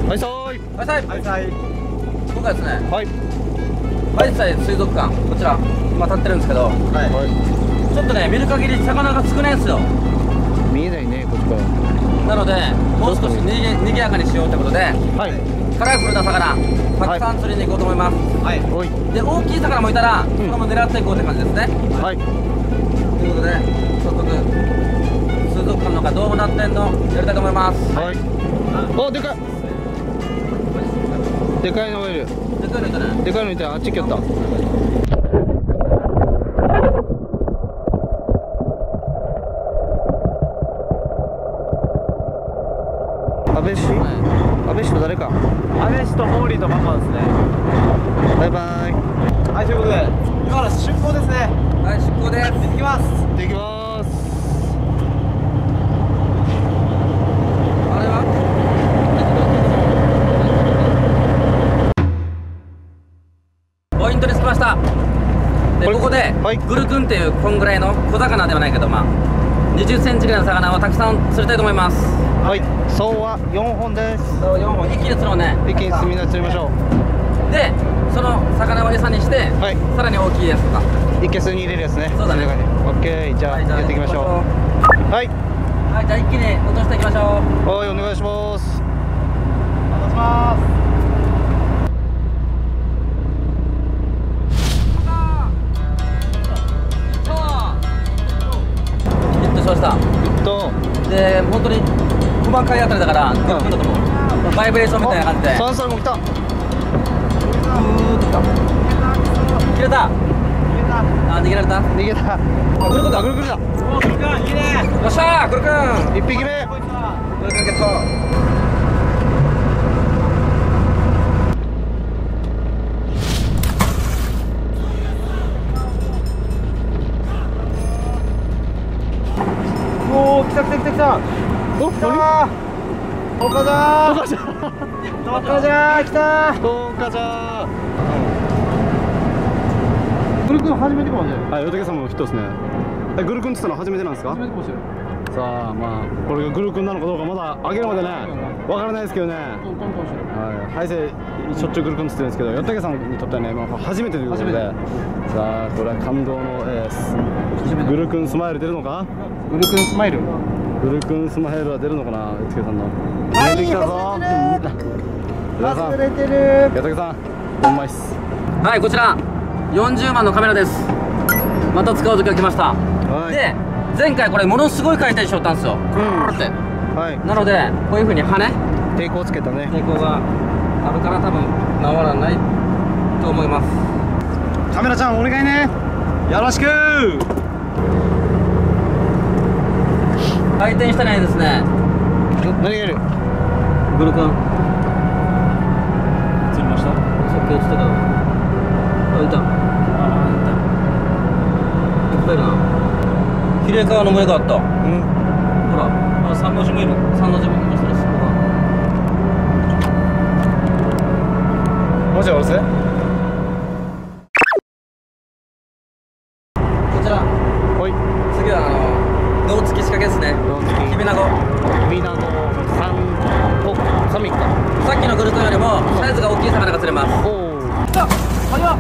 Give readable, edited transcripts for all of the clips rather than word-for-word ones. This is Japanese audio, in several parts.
はいさーい。 はいさい。 はいはい。 今回ですね、 はい。 バイツイ水族館、こちら今立ってるんですけど、 はい。 ちょっとね見る限り魚が少ないんですよ。 見えないね、こっちから。 なのでもう少しにぎやかにしようということで、 はい。 カラフルな魚たくさん釣りに行こうと思います。 はい。 おい。 で大きい魚もいたら、それも狙っていこうって感じですね。 はい。 ということで早速水族館の中どうなってんのやりたいと思います。 はい。お、でかい。でかいのがいる。 でかいのいたね。 でかいのいた。あっち行きよった。安倍氏？安倍氏と誰か。 安倍氏とモーリーとママですね。 バイバイ。 はい、ということで、今から出港ですね。 はい、出港です。 行ってきます。 行ってきます。 あれはポイントに着きました。でここで、 はいグルクンっていうこんぐらいの小魚ではないけど、まあ20センチぐらいの魚をたくさん釣りたいと思います。 はい。竿は4本です。 4本一気に釣ろうね。 一気にみんな釣りましょう。 でその魚を餌にして、 はい。 さらに大きいやつとか。 いけすに入れるやつね。 そうだね。 オッケー。じゃあはい、 やっていきましょう。はい。 はい、じゃあ一気に落としていきましょう。 はい、お願いします。 お願いします。 ヒットしました。で本当に細かいあたりだからグルクンだと思う。バイブレーションみたいな感じでサンサルも来た。 グーッときた。切れた。あ、逃げられた。 逃げた。 あ、グルクンだ。 ぐるぐるだ。 おー、グルクン、いいね。 よっしゃー、グルクン。 一匹目。 こいつは。 グルクンゲット。 おー、来た来た来た来た。 お、 来たー。トカじゃー。トカじゃー。来たー。 トカじゃー。 グルクン初めてかもね。 はい、与竹さんもヒットですね。グルクンって言ったの初めてなんですか？ 初めてかもしれない。 さあ、まあ、これがグルクンなのかどうかまだ開けるまでね、わからないですけどね。 そうかもしれない。 はい、ハイセイしょっちゅうグルクンって言ってるんですけど、与竹さんにとってはね、まあ、初めてということで。さあ、これは感動の、グルクンスマイル出るのか？ グルクンスマイル。 グルクンスマイルは出るのかな、与竹さんの。 はい、 出てきたぞ。与忘れてる。 竹さん、うまいっす。 はい、こちら40万のカメラです。また使う時が来ました。 はい。 で前回これものすごい回転しよったんですよ。ってはい。 なのでこういう風に羽抵抗つけたね。 抵抗があるから多分治らないと思います。 カメラちゃん、お願いね。よろしく。 回転してないですね。 何がいる？ グルクン釣りました。 さっき映ってた。あ、いた。いっぱいいるな。ヒレカワの群れがあった。 うん。 ほら、あ、三の字もいる。三の字もいます。 もしおろせ。 こちらほい。 次は胴付き仕掛けですね。 胴付きキビナゴ。 みなのサミット。 さっきのグルクンよりもサイズが大きい魚が釣れます。 おお。 さあ、これは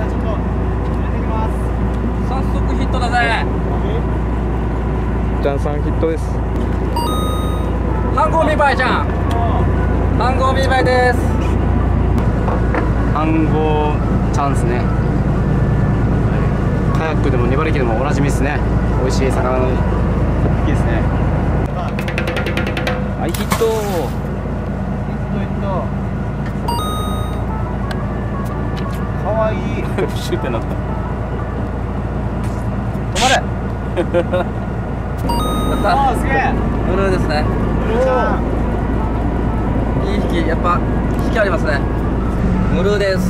早速ヒットだぜ。 ジャンさんヒットです。 ハンゴーミーバイちゃん。ハンゴーミーバイです。 暗号チャンスね。カヤックでも粘り気でもおなじみですね。美味しい魚のいいですね。はい、ヒット。 かわいい。 シューってなった。 止まれ。やった。 あー、すげえ。 ブルーですね。 グルクちゃん。 いい引き、やっぱ引きありますね。ムルーです。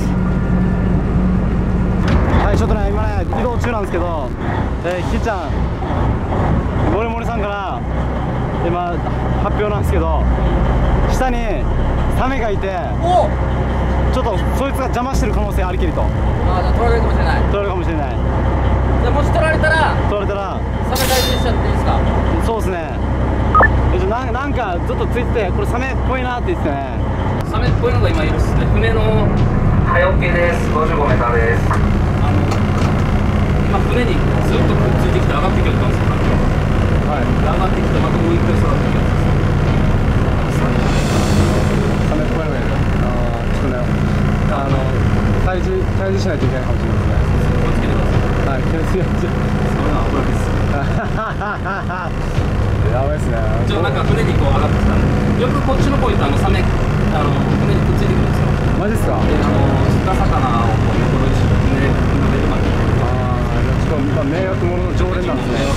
はい、ちょっとね、今ね、移動中なんですけど、ひーちゃん、モリモリさんから今、発表なんですけど、下にサメがいて、 お。 ちょっとそいつが邪魔してる可能性ありきりと、 あ、じゃあ取られるかもしれない。 取られるかもしれない。 じゃあもし取られたら取られたら、 サメ大事にしちゃっていいですか？ そうですね。なんかずっとついてて、これサメっぽいなって言っててね。 サメっぽいのが今いるっすね。船の早桶です。55メーターです。今船にずっとくっついてきて上がってきよったんですよ。はい。上がってきてまたもう一回空ってきよったんですよ。 サメっぽいのがいる。ちょっとね、退治しないといけないかもしれないですね。 気をつけてください。 はい、気をつけて。 そういうのは危ないです。 やばいっすね。 一応なんか船にこう上がってきたんで、よくこっちの方行くとサメ船にくっついてくるんですよ。 マジっすか？ で鹿魚をこう横取りして船出るまで。 ちょっと迷惑者の常連なんですね。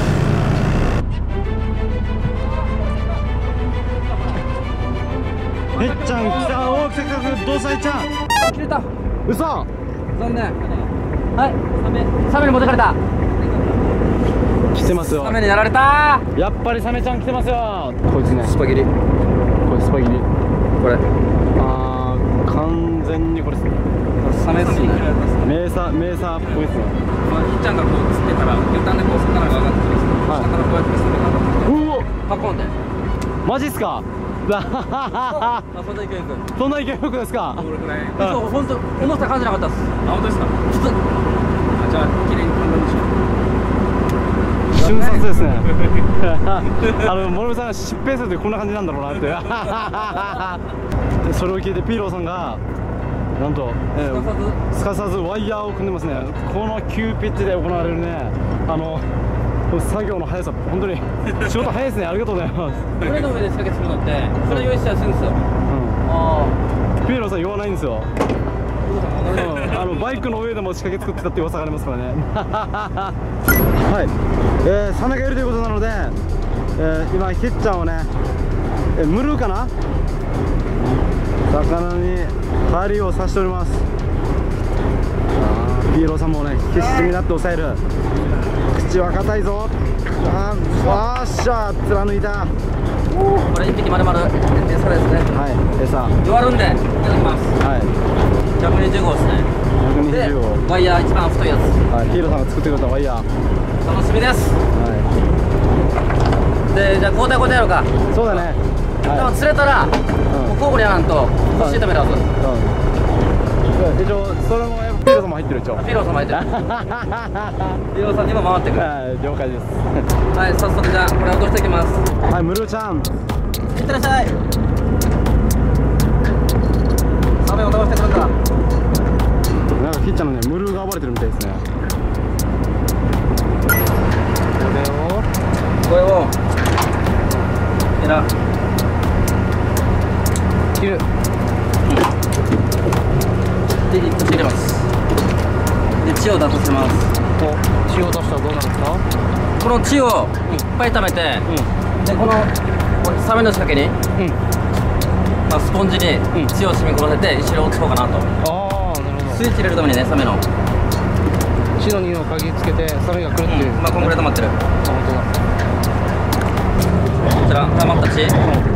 へっちゃん来た。おお、せっかくどうさいちゃん。 切れた。 嘘。 残念。はい、サメに持ってかれた。 来てますよ。 サメにやられた。 やっぱりサメちゃん来てますよ。こいつね。 スパゲリ。 これスパゲリ。 これ。 完全にこれですね。 サメっすね。 メーサーっぽいですね。 まあ、ひっちゃんがこう釣ってたら、魚探でこう魚が上がってくるんですけど、下からこうやってサメが上がってきて。 うお。 パコンで。 マジっすか？ あ、そんな勢いよく。 そんな勢いよくですか？ これぐらい。本当重さ感じなかったっす。あ、本当ですか？普通。じゃあ綺麗に簡単でしょう。 瞬殺ですね。諸見さんが疾病するとこんな感じなんだろうなってでそれを聞いてピーローさんがなんと、すかさずワイヤーを組んでますね。この急ピッチで行われるね作業の速さ、本当に仕事早いですね。ありがとうございます。 船の上で仕掛けするのってそれ用意したりするんですよ。 ピーローさん言わないんですよ。バイクの上でも仕掛け作ってたって噂がありますからね。はい、サメがいるということなので、今ひっちゃんをね、ムルーかな、魚に針を刺しております。ピーローさんもね必死になって抑える。口は硬いぞ。あっしゃ、貫いた。 これ1匹丸々餌ですね。 はい、餌弱るんでいただきます。 はい、 120号ですね。 120号。 ワイヤー一番太いやつ。 はい、ピーローさんが作ってくれたワイヤー。 楽しみです。 はで、じゃあ交代やろうか。 い、そうだね。 でも釣れたら、もう交互にやらんと腰痛めるはず。 一応それもやっぱピーローさんも入ってる。一応ピーローさんも入ってる。ピーローさんにも回ってくる。 了解です。 はい、早速じゃあこれ落としていきます。 はい、ムルーちゃん、 いってらっしゃい。サメを倒してくるんだ。 なんかひっちゃんのねムルーが暴れてるみたいですね。 これをエラ切る。で一口入れます。で血を出させます。 血を出したらどうなるんですか？ この血をいっぱい食べて、でこのサメの仕掛けに、まあ、スポンジに血を染み込ませて一緒に落ちこうかなと。 ああ、なるほど。 スイッチ入れるためにね、サメの血の匂いを嗅ぎつけてサメが来るっていう。 まあこんぐらい溜まってる。 本当だ。 こちら溜まった血に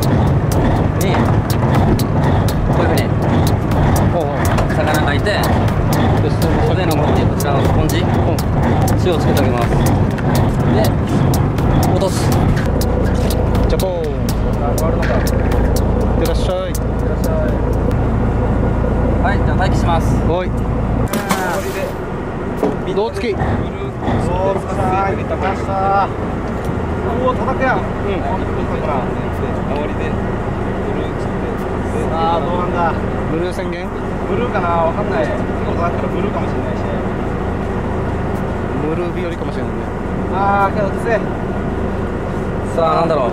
こういうふうに魚がいて、上の方にこちらのスポンジ血をつけてあげます。で落とす。 ジャポーン。いってらっしゃい。 はい、じゃあ待機します。 はい。胴付き。 おお、来ました。おお、叩くやん。さあ、どうなんだ。 ブルー宣言。 ブルーかな、わかんない。結構叩くからブルーかもしれないし。 ブルー日和かもしれないね。 ああ、けどきつい。 さあ、なんだろう。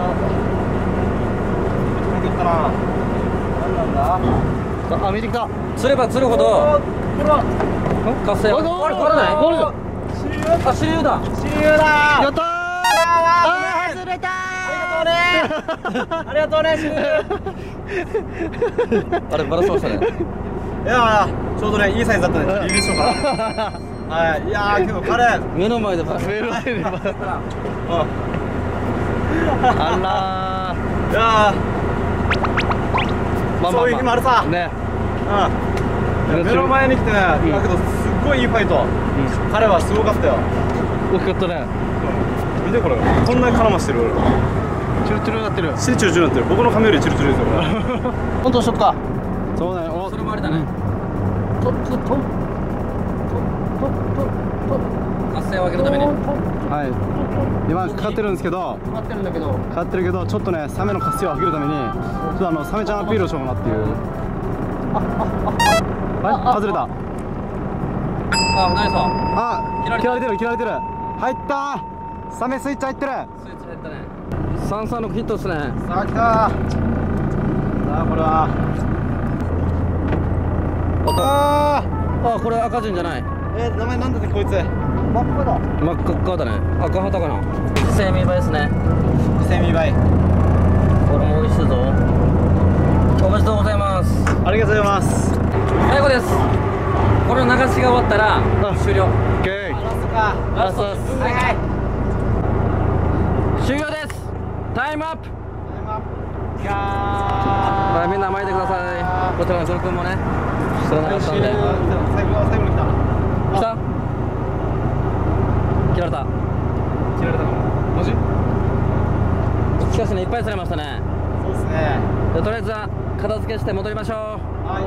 出てきたな。なんなんだ。 アメリカ。 釣れば釣るほど活性。 おいこれ取らない。 ゴール。 あ、支流だ。 支流だ。 やったー。 あー、外れたー。ありがとうね。支流。 あれバラしましたね。 いやー、ちょうどね、いいサイズだったね。いいでしょうか。はい、いやー、けど彼。 目の前でバラ。 目の前でバラ。 うん。 あいやらー。 そういう日もあるさ。 ね。 うん。目の前に来てね、だけどすっごいいいファイト。彼はすごかったよ。 大きかったね。 見てこれ、こんなに絡ましてる。 チュルチュルになってる。 チルチルチルになってる。僕の髪よりチルチルですよ。 本当しとくか。 そうだね。お、 それもあれだね。活性を上げるために。 はい。今かかってるんですけど、 かかってるんだけど。 かかってるけど、ちょっとね、サメの活性を上げるために、ちょっとサメちゃんアピールをしようかなっていう。はい、外れた。 あ、何そう。 あ、 切られてる切られてる、切られてる。入ったー。サメスイッチ入ってる。 スイッチ入ったね。336ヒットですね。 さあ来たー。さあこれは。 ああ、これ赤順じゃない。 名前なんだってこいつ。真っ赤だ。 真っ赤だね。赤旗かな。セミバイですね。 セミバイ。 これも美味しいぞ。おめでとうございます。 ありがとうございます。 最後です。これの流しが終わったら終了。 ー。オッケー。 ラストです。 はいはい。 終了です。タイムアップ。 いやはい、みんな巻いてください。こちらのゾロ君もね、知らなかったんで。 最後に来た。 来た？切られた。 切られたかも。マジ？ しかしね、いっぱい釣れましたね。 そうですね。 でとりあえずは片付けして戻りましょう。 はい。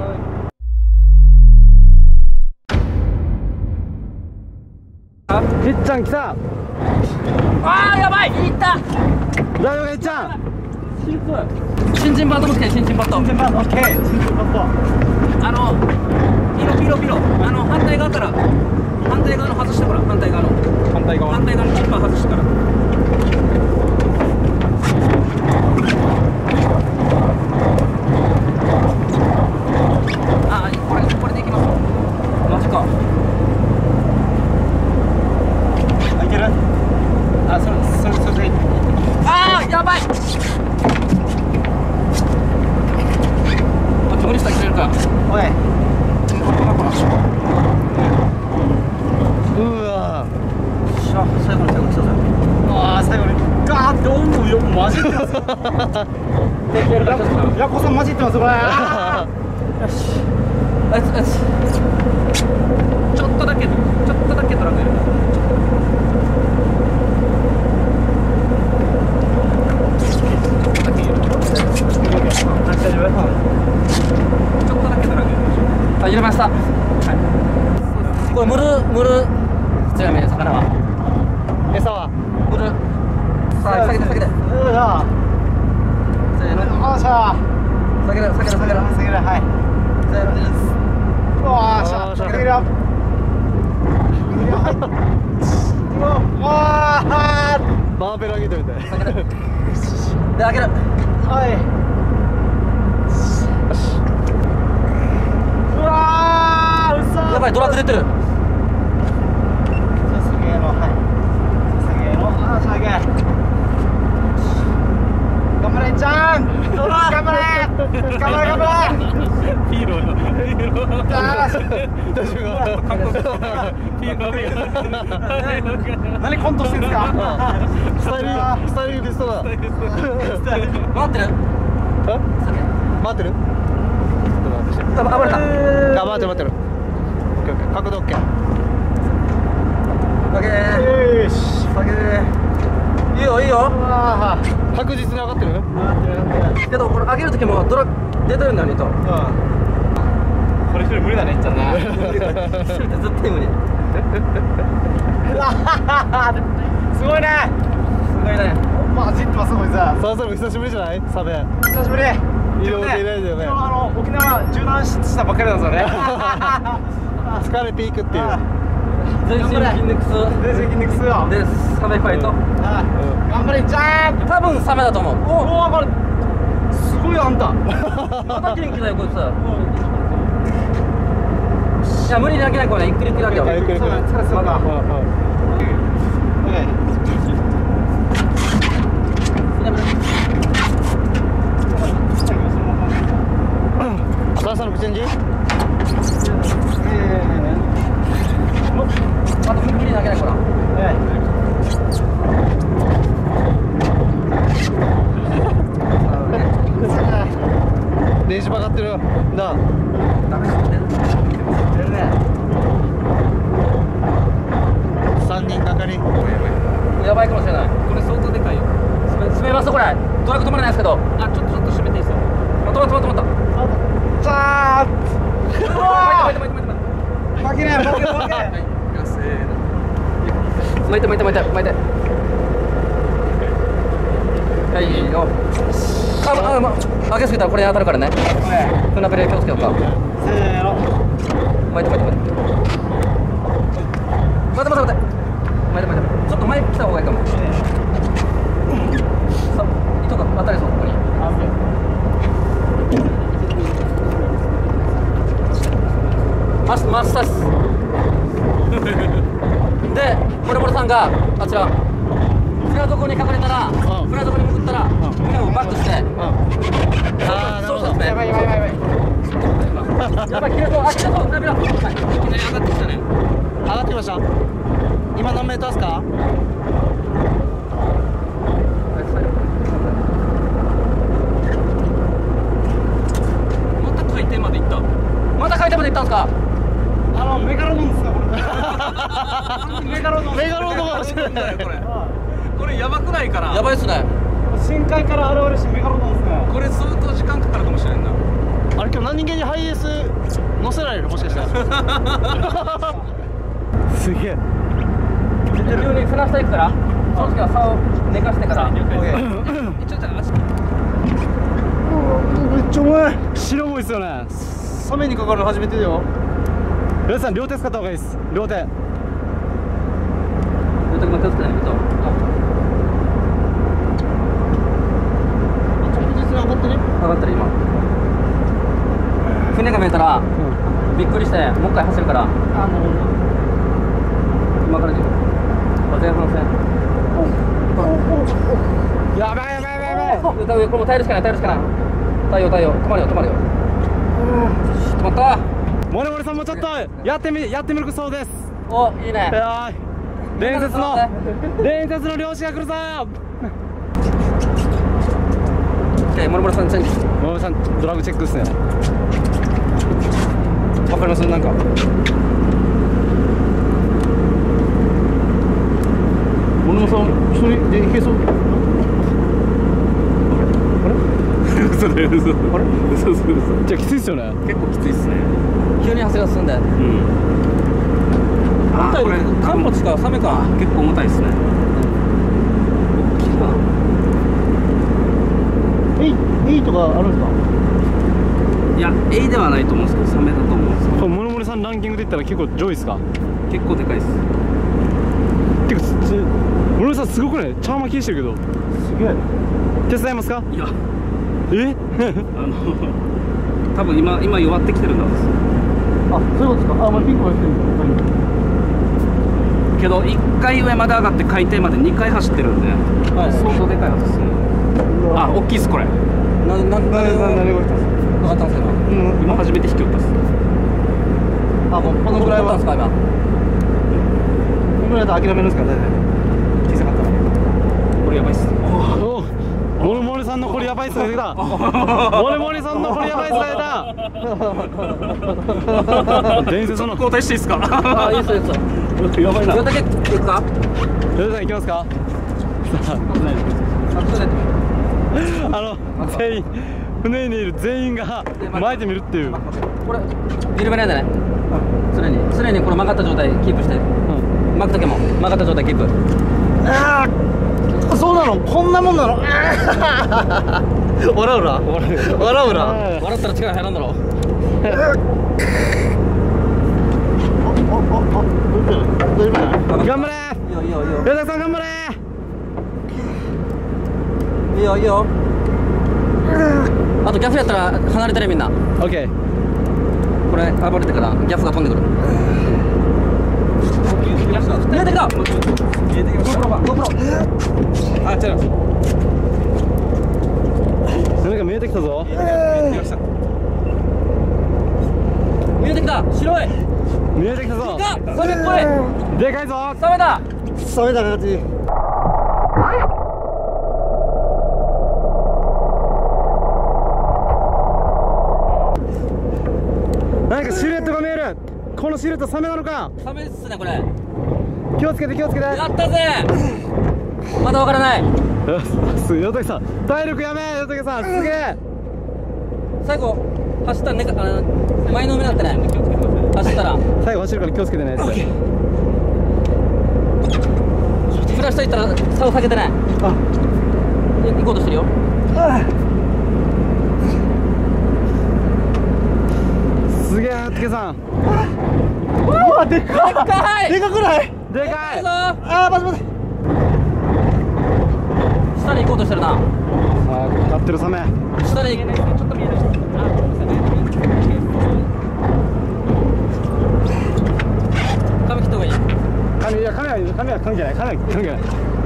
ひっちゃん来た。 あー、やばい、いった。 大丈夫、ひっちゃん。 新人バット持ってきて、新人バット。 オッケー。 ピロ。反対側から。反対側の外してから、反対側の。反対側のチッパー外してから。あー、これでいきます。マジか。 いける？あ、それでいい。 あー、やばい。無理したら切れるか。 おい。 うわ最後の最後に来たぜ。 ああ、最後にガーって温度よく混じってます。ヤコさん混じってますこれ。 よし。あいつ。ちょっとだけトラック入れる。あ、入れました。これムル強め魚は。 餌は。 ムル。さあ、下げて。せーの。 よっしゃ。 下げる。 はい。 せーのです。 よっしゃ。下げるよ。 バーベル上げてみて。 下げる。で、上げる。 はい。うわー、嘘。 やばい、ドラッグ出てる。 すげえの、はい。すげえの、あ、しゃげ。頑張れ、ちゃん。頑張れ。 ヒーローよ。 あー何コントしてんすか。 スタイリングリストだ。 回ってる。 待ってる？ 暴れた。 待ってる。角度 OK。 下げー。 よし。 下げー。いいよ。 確実に上がってる？ けどこれ上げるときもドラ出てるんだよねと。 これ一人無理だね、いっちゃんな。 絶対無理。 すごいね。マジってますこいつ。 そろ久しぶりじゃない？サメ。 久しぶり。 いろいろいないよね。 沖縄縦断したばっかりなんですよね。 疲れピークっていう。 全身筋肉痛よ。 でサメファイト。 頑張れ、ジャンプ。 多分サメだと思う。 おお、これすごいあんた。 また元気だよこいつ。いや無理に開けないこれ、ゆっくり開けよう。 疲れそうか。 朝のプチェンジ？ あと無理に開けないこれ。 電子曲がってるな。 ダメだ。出るね。 3人がかり。 やばいかもしれない。これ相当でかいよ。 閉めますこれ。ドラッグ止まらないですけど。あ、ちょっと閉めていいですよ。止まった。 さあ巻いて。 負けない負け巻いて。はいよ。開けすぎたらこれに当たるからね。船ペレ気をつけようか。 せーの巻いて。待て。ちょっと前来た方がいいかも。さあ、糸が当たりそうここに。マスタスで、モルモルさんがあちら船底に隠れたら、船底に潜ったら、船をバックして、そうですね。やばい、切れそう、船びら。いきなり上がってきたね。 上がってきました。今何メーターですか？ また海底まで行ったんですか？ メガロドンですか？メガロドンかもしれない。 これやばくないかな？ やばいっすね。 深海から現れるしメガロドンですね。これ相当時間かかるかもしれんな。 あれ今日何人間にハイエース乗せられるもしかしたら。すげえ。 急に船下行くから、その時は竿を寝かしてから。 めっちゃ重い。 白重いっすよね。 サメにかかるの初めてだよ。 皆さん両手使った方がいいです。両手。 両手も気をつけないと。 着実に上がってね。 上がったら今。船が見えたら、びっくりしてもう一回走るから。今から前半戦。 やばい。 これもう耐えるしかない。耐えよ。止まるよ。止まった。 モルモルさんもちょっとやってみるそうです。 お、いいね。 伝説の漁師が来るぞ。 モルモルさんチェンジ。 モルモルさんドラグチェックですね。 わかります？なんかモルモルさん一人で行けそう？ 嘘。じゃあきついっすよね。 結構きついっすね。 急に走らすんで。重たい。カンボチかサメか。 結構重たいっすね。エイとかあるんですか？いや、エイではないと思うんですけど、サメだと思うんですけど。 モルモルさんランキングで言ったら結構上位っすか？ 結構でかいっす。 てかモルモルさんすごくね、チャーマキしてるけど。 すげえ。 手伝いますか？ いや、 多分今弱ってきてるんだ。あ、そういうことですか？ピンクがしてるけど1回上まで上がって海底まで2回走ってるんで、相当でかいはずですね。あ、大きいっすこれ。 何が分かったんですか今初めて引き寄ったっす。もうこのぐらいはですか今。 このぐらいだと諦めるんですかね。小さかったらこれやばいっす。 モルモルさんのこれやばいっすが出た。モルモルさんのこれやばいっすが出た。伝説の交代していいっすか？ あ、いいっす。やばいな。どれだけ行くか？ ヨタさん行きますか？全員船にいる全員が巻いてみるっていう。 これ緩めないでね。常にこの曲がった状態キープして。巻く時も曲がった状態キープ。 そうなの？こんなもんなの？笑うな。 笑ったら力入らんだろ。 頑張れ。 いいよ。 ヨタさん頑張れ。 いいよ。あとギャフやったら離れてねみんな。 オッケー。 これ暴れてからギャフが飛んでくる。見えてきた。GoPro。あ、違う。 何か見えてきたぞ。 見えてきた。白い。 見えてきたぞ。 サメっぽい。 でかいぞ。 サメだ。 サメだなって。 何かシルエットが見える。このシルエットサメなのか？ サメっすねこれ。 気をつけて。 やったぜ。 まだわからない。 よとけさん体力やめ。よとけさんすげえ。 最後走ったらね、前のめなってない。走ったら最後走るから気をつけてねって。 フラッシュといったら差を下げてない。行こうとしてるよ。 すげえ。よとけさんでかい。 でかくない？でかい。 あー、待って。下に行こうとしてるな。 さあかかってるサメ。 下にちょっと見える。髪切った方がいい。 髪、いや髪は関係ない。髪は関係ない。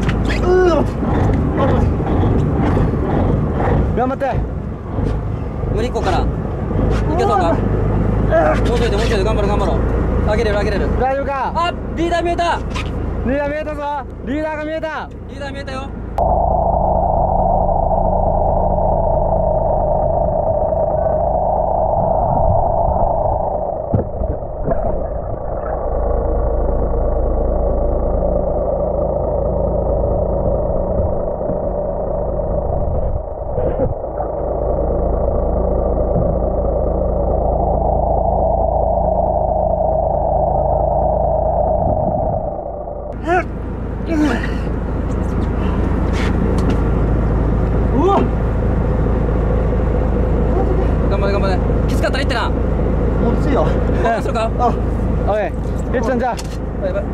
頑張って。 無理っこからいけそうか。もうちょいで頑張ろう。上げれる。 大丈夫か？ あ、リーダー見えた。 リーダー見えたぞ。リーダーが見えた。 リーダー見えたよ。頑張れ。きつかったら言ってな。 もうきついよ。 そうか。 おい、ゆっちゃんじゃあ。 やばい。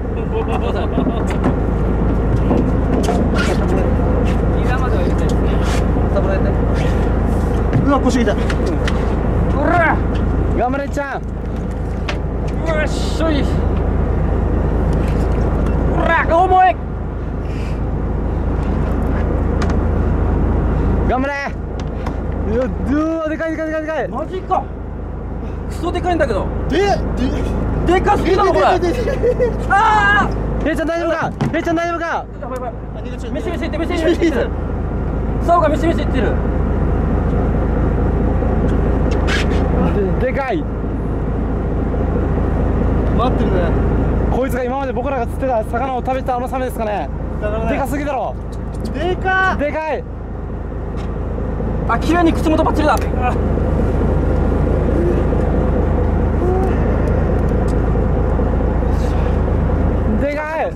膝までは入れて。サボられて。 うわ、腰痛い。おら。頑張れ、いっちゃん。 よっしょい。おら、重い。 頑張れ。うわ、でかい。 マジか。クソでかいんだけど。 でかすぎだろこれ。ああ。 へいちゃん大丈夫か？へいちゃん大丈夫か？ やばい。ミシいってる。竿がミシいってる。 でかい。 待ってるね。 こいつが今まで僕らが釣ってた魚を食べてたあのサメですかね。でかすぎだろ。 でかでかい。 あ、綺麗に口元バッチリだ。 でかい。 こ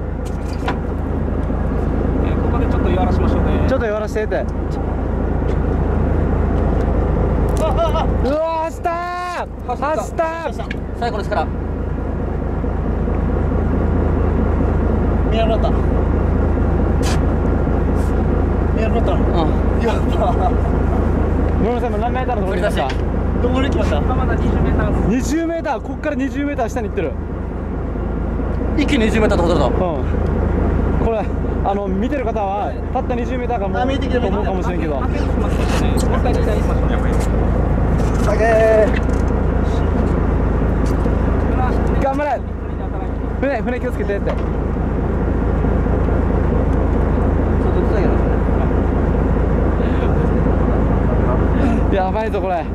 こでちょっと弱らしましょうね。 ちょっと弱らしてって。うわ、走ったー。 最後の力。 見えなかった。やった村上さんも何メーターのところにいました？ どこに来ました？ まだ20メーター。 20メーター、ここから20メーター下に行ってる。 一気に20メーターとほどだ。 これ見てる方はたった20メーターかも見えてきたと思うかもしれんけど。 もう一回リーダー行きましょう。 頑張れ。船気をつけてって。やばいぞこれ。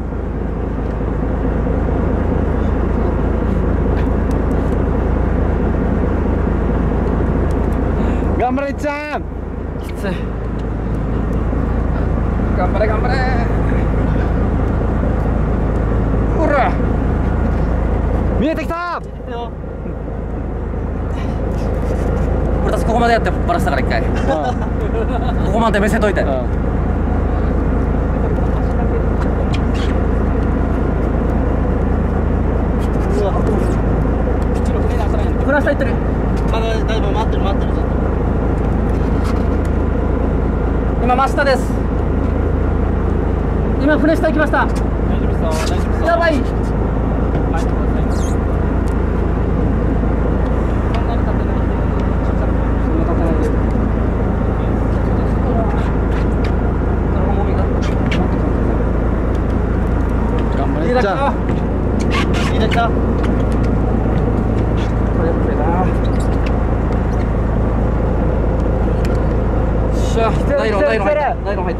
頑張れいっちゃん。 きつい。頑張れ。ほら。 見えてきた。 俺たちここまでやってバラしたから一回。ここまで見せといて。フラッシュ入ってる。 まだだいぶ待ってるずっと。 今真下です。今船下行きました。 大丈夫です。 やばい。 頑張れいっちゃん。 いいですか？ ナイロン入った。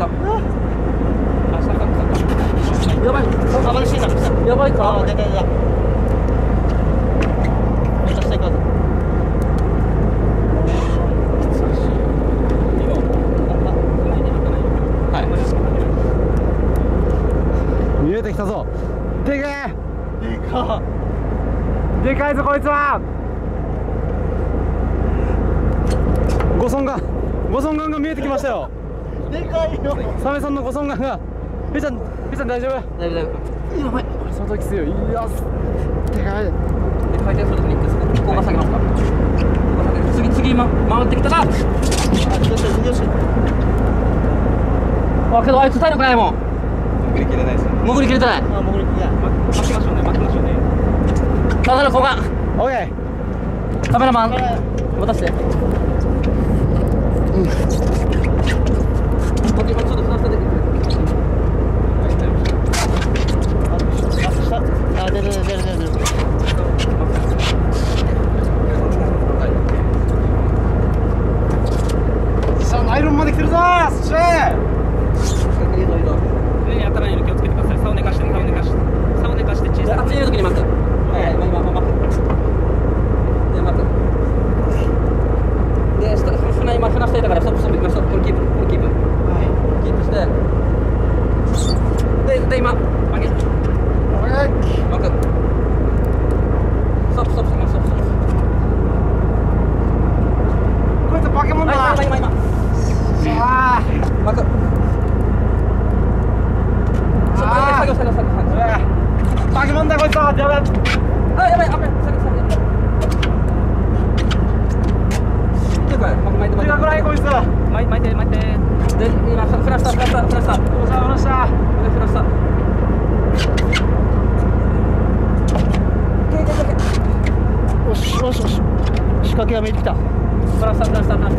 やばい。 あ、まだシーサー。 やばいか。 あ、出た。下行こうぜ。 でかいぞこいつは。ご尊顔が見えてきましたよ。 でかいよ。 サメさんのご尊顔が。ペちゃん大丈夫？ 大丈夫。やばい。 その時強い。いやでかい。 で回転するときにここが下げますか。次回ってきたら。 よし。 あけどあいつ体力ないもん。 潜りきれないですよね。 潜りきれてない。 あ、潜りきれない。 巻きましょうね。 さあ交換。 オッケー。 カメラマン渡して。僕今ちょっとフランスで。 あ、出る。 さあナイロンまで来てるぞー。そして上に当たらないように気をつけてください。竿寝かして小さい。 あっちにいるときに巻く。今巻く。で巻く。で船下だからストップ行きましょう。これキープ。キープして。で今巻く。ストップ。 こいつ化け物だ。 今。 あ巻く。作業。 化け物だこいつは。やばい。 あ、やばい。作業。巻いて。 手が暗いこいつ。 巻いて。 で、今、フラスタ。 フラした。 よし。仕掛けが見えてきた。 フラスタ。フラスタね、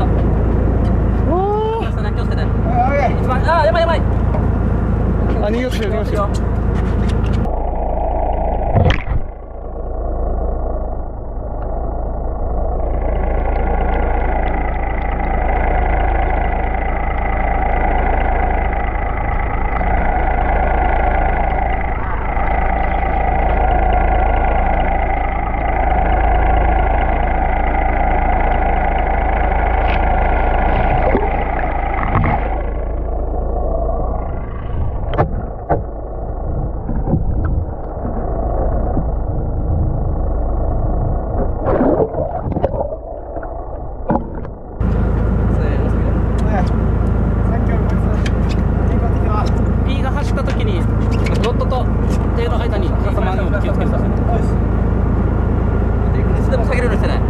気をつけて。一番、あ、やばい。 あ、逃げようとしてる。 P が走った時にロッドと手の間に挟まるように気をつけてください。 いつでも下げるようにしてね。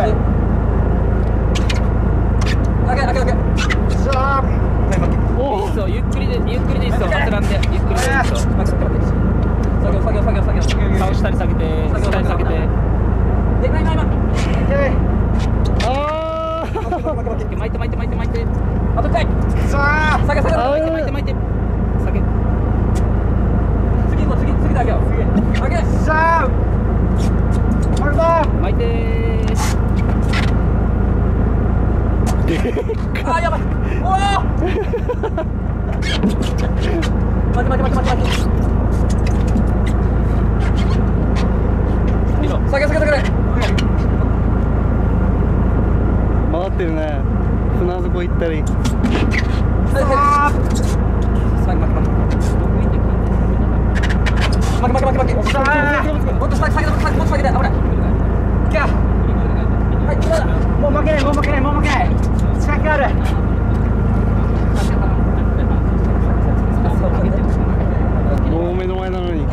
開け。 いいですよ。ゆっくりでいいですよ。焦らんでゆっくりでいいですよ。 作業。 竿下に下げて。 で、今。 巻いて。 あと1回。下げ。 巻いて。下げ。 次だけよ。上げ。 巻いて。 あ、やばい。おお。巻き。下げ。 回ってるね。船底行ったり。 巻き。もっと下げで。危ない。はい、 もう負けない。仕掛けある。もう目の前なのに。 いけ。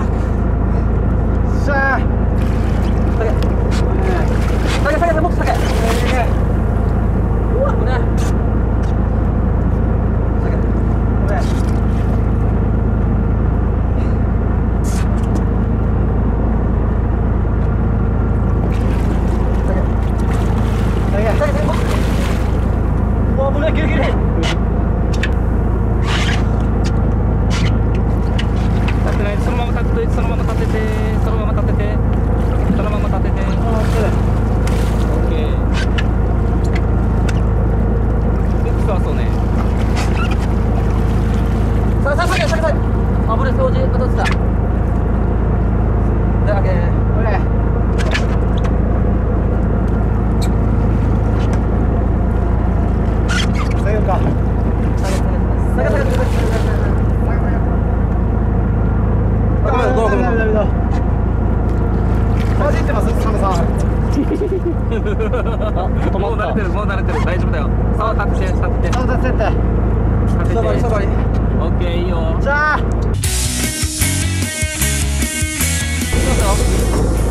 さあ。 下げ、もっと下げ。うわ、ね。下げ。 もう危ない。ギリ。 立ってないでそのまま立てて。オッケー。でそうね。 下げ。あぶれ表示当たってた。で、開け。 下げるか。 下げ。ごめん。 止まったもう慣れてる、もう慣れてる、大丈夫だよ。さあ、立って、立って、 そうだって立って。 そばにそばに。 オッケー、いいよ。 じゃあ行きますよ。